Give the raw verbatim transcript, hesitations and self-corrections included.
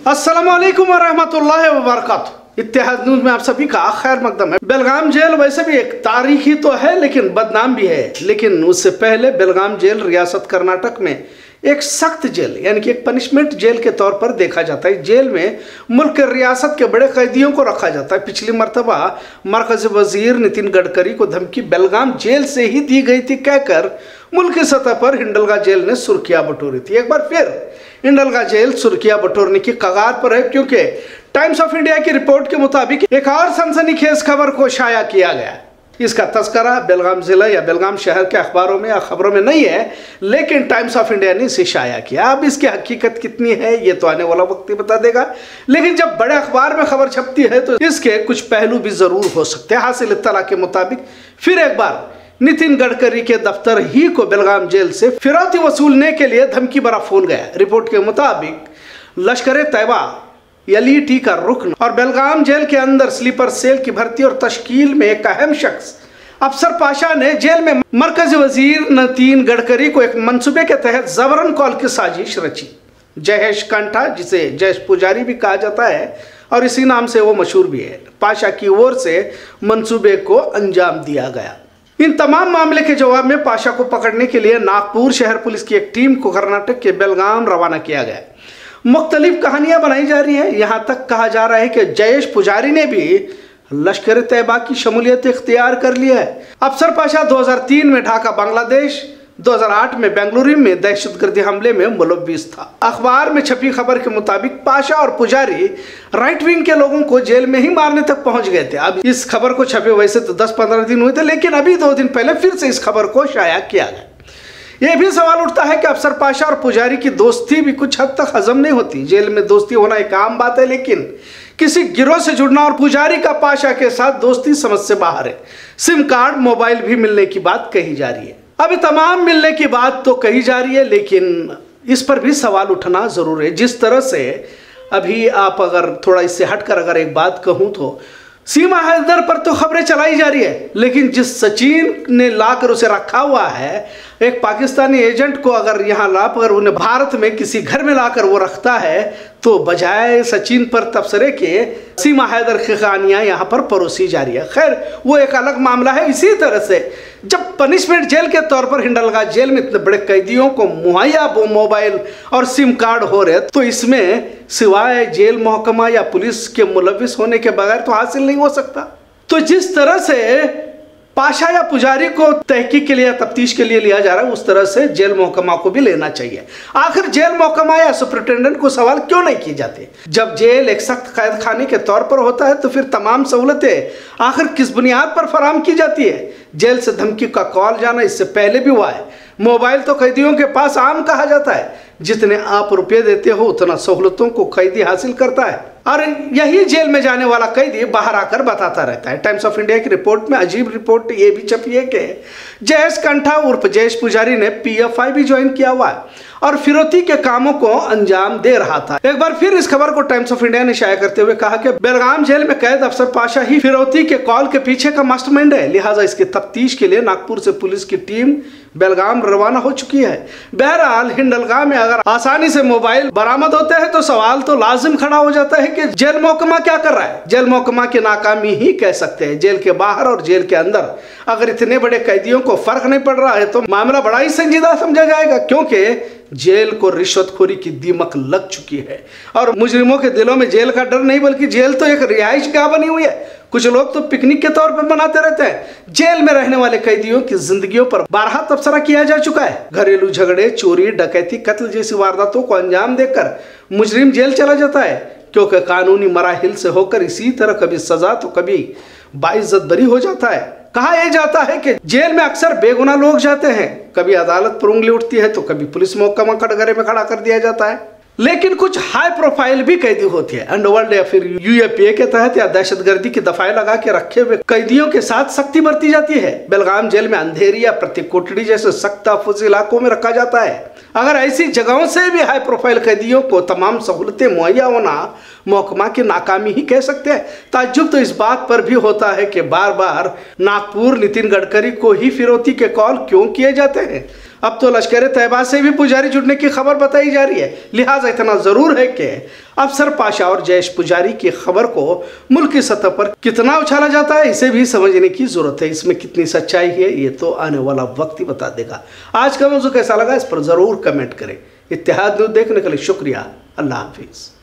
अस्सलाम वालेकुम वरहमतुल्लाहि वबरकातुहू। इत्तेहाद न्यूज़ में आप सभी का खैर मकदम है। बेलगाम जेल वैसे भी एक तारीखी तो है लेकिन बदनाम भी है। लेकिन उससे पहले बेलगाम जेल रियासत कर्नाटक में एक सख्त जेल यानी कि एक पनिशमेंट जेल के तौर पर देखा जाता है। जेल में मुल्क के रियासत के बड़े कैदियों को रखा जाता है। पिछली मरतबा मरकज़ी वजीर नितिन गडकरी को धमकी बेलगाम जेल से ही दी गई थी कहकर मुल्क की सतह पर हिंडलगा जेल ने सुर्खियां बटोरी थी। एक बार फिर हिंडलगा जेल सुर्खियां बटोरने की कगार पर है, क्योंकि टाइम्स ऑफ इंडिया की रिपोर्ट के मुताबिक एक और सनसनीखेज खबर को शाया किया गया। इसका तस्करा बेलगाम जिला या बेलगाम शहर के अखबारों में या खबरों में नहीं है, लेकिन टाइम्स ऑफ इंडिया ने इसे शाया किया। अब इसकी हकीकत कितनी है ये तो आने वाला वक्त ही बता देगा, लेकिन जब बड़े अखबार में खबर छपती है तो इसके कुछ पहलू भी जरूर हो सकते हैं। हासिल इत्तला के मुताबिक फिर एक बार नितिन गडकरी के दफ्तर ही को बेलगाम जेल से फिरौती वसूलने के लिए धमकी भरा फोन गया। रिपोर्ट के मुताबिक लश्कर तैयबा एलईटी का रुकन और बेलगाम जेल के अंदर स्लीपर सेल की भर्ती और तश्कील में एक अहम शख्स अफसर पाशा ने जेल में मरकजी वजीर नितिन गडकरी को एक मंसूबे के तहत जबरन कॉल की साजिश रची। जयेश कंठा, जिसे जयेश पुजारी भी कहा जाता है और इसी नाम से वो मशहूर भी है, पाशा की ओर से मंसूबे को अंजाम दिया गया। इन तमाम मामले के जवाब में पाशा को पकड़ने के लिए नागपुर शहर पुलिस की एक टीम को कर्नाटक के बेलगाम रवाना किया गया। मुख्तलिफ कहानियां बनाई जा रही हैं। यहाँ तक कहा जा रहा है कि जयेश पुजारी ने भी लश्कर तैयबा की शमूलियत इख्तियार कर ली है। अफसर पाशा दो हज़ार तीन में ढाका बांग्लादेश, दो हज़ार आठ में बेंगलुरु में दहशतगर्दी हमले में मुलव्विस था। अखबार में छपी खबर के मुताबिक पाशा और पुजारी राइट विंग के लोगों को जेल में ही मारने तक पहुंच गए थे। अब इस खबर को छपे वैसे तो दस पंद्रह दिन हुए थे, लेकिन अभी दो दिन पहले फिर से इस खबर को शाया किया गया। यह भी सवाल उठता है कि अफसर पाशा और पुजारी की दोस्ती भी कुछ हद तक हजम नहीं होती। जेल में दोस्ती होना एक आम बात है, लेकिन किसी गिरोह से जुड़ना और पुजारी का पाशा के साथ दोस्ती समझ से बाहर है। सिम कार्ड, मोबाइल भी मिलने की बात कही जा रही है। अभी तमाम मिलने की बात तो कही जा रही है, लेकिन इस पर भी सवाल उठना जरूर है। जिस तरह से अभी आप अगर थोड़ा इससे हटकर अगर एक बात कहूँ तो सीमा हैदर पर तो खबरें चलाई जा रही है, लेकिन जिस सचिन ने लाकर उसे रखा हुआ है, एक पाकिस्तानी एजेंट को अगर यहाँ लाकर उन्हें भारत में किसी घर में लाकर वो रखता है, तो बजाय सचिन पर तबसरे के सीमा हैदर की कहानियाँ यहाँ पर परोसी जा रही है। खैर वो एक अलग मामला है। इसी तरह से जब पनिशमेंट जेल के तौर पर हिंडलगा जेल में इतने बड़े कैदियों को मुहैया मोबाइल और सिम कार्ड हो रहे, तो इसमें सिवाय जेल महकमा या पुलिस के मुलविस होने के बगैर तो हासिल नहीं हो सकता। तो जिस तरह से पाशा या पुजारी को तहकीक के लिए, तफ्तीश के लिए लिया जा रहा है, उस तरह से जेल महकमा को भी लेना चाहिए। आखिर जेल महकमा या सुपरिटेंडेंट को सवाल क्यों नहीं किए जाते? जब जेल एक सख्त कैद खाने के तौर पर होता है तो फिर तमाम सहूलतें आखिर किस बुनियाद पर फराहम की जाती है? जेल से धमकी का कॉल जाना इससे पहले भी हुआ है। मोबाइल तो कैदियों के पास आम कहा जाता है। जितने आप रुपये देते हो उतना सहूलतों को कैदी हासिल करता है, और यही जेल में जाने वाला कैदी बाहर आकर बताता रहता है। टाइम्स ऑफ इंडिया की रिपोर्ट में अजीब रिपोर्ट ये भी छपी है कि जयेश कंठा उर्फ जयेश पुजारी ने पीएफआई भी ज्वाइन किया हुआ है और फिरौती के कामों को अंजाम दे रहा था। एक बार फिर इस खबर को टाइम्स ऑफ इंडिया ने शाया करते हुए कहा कि बेलगाम जेल में कैद अफसर पाशा ही फिरौती के कॉल के पीछे का मास्टरमाइंड है, लिहाजा इसकी तफ्तीश के लिए नागपुर से पुलिस की टीम बेलगाम रवाना हो चुकी है। बहरहाल हिंडलगा में अगर आसानी से मोबाइल बरामद होते हैं तो सवाल तो लाजिम खड़ा हो जाता है कि जेल महकमा क्या कर रहा है? जेल महकमा की नाकामी ही कह सकते हैं। जेल के बाहर और जेल के अंदर अगर इतने बड़े कैदियों को फर्क नहीं पड़ रहा है तो मामला बड़ा ही संजीदा समझा जाएगा, क्योंकि जेल को रिश्वतखोरी की दीमक लग चुकी है और मुजरिमों के दिलों में जेल का डर नहीं बल्कि जेल तो एक रिहाइश गाह बनी हुई है। कुछ लोग तो पिकनिक के तौर पर मनाते रहते हैं। जेल में रहने वाले कैदियों की जिंदगियों पर बारहा तबसरा किया जा चुका है। घरेलू झगड़े, चोरी, डकैती, कत्ल जैसी वारदातों को अंजाम देकर मुजरिम जेल चला जाता है, क्योंकि कानूनी मराहिल से होकर इसी तरह कभी सजा तो कभी बाइज्जत बरी हो जाता है। कहा यह जाता है कि जेल में अक्सर बेगुनाह लोग जाते हैं। कभी अदालत पर उंगली उठती है तो कभी पुलिस महकमा कटघरे में खड़ा कर दिया जाता है। लेकिन कुछ हाई प्रोफाइल भी कैदी होती है। अंडरवर्ल्ड या फिर यूएपीए के तहत या दहशतगर्दी की दफाएं लगा के रखे हुए कैदियों के साथ सख्ती बरती जाती है। बेलगाम जेल में अंधेरी या प्रतिकोटड़ी जैसे सख्त तहफ्फुज़ इलाकों में रखा जाता है। अगर ऐसी जगहों से भी हाई प्रोफाइल कैदियों को तमाम सहूलतें मुहैया होना महकमा की नाकामी ही कह सकते हैं। ताज्जुब तो इस बात पर भी होता है कि बार बार नागपुर नितिन गडकरी को ही फिरौती के कॉल क्यों किए जाते हैं। अब तो लश्कर तैयबा से भी पुजारी जुड़ने की खबर बताई जा रही है। लिहाजा इतना ज़रूर है कि अफसर पाशा और जयेश पुजारी की खबर को मुल्क की सतह पर कितना उछाला जाता है, इसे भी समझने की ज़रूरत है। इसमें कितनी सच्चाई है ये तो आने वाला वक्त ही बता देगा। आज का मौजू कैसा लगा इस पर ज़रूर कमेंट करें। इत्तेहाद न्यूज़ देखने के लिए शुक्रिया। अल्लाह हाफिज़।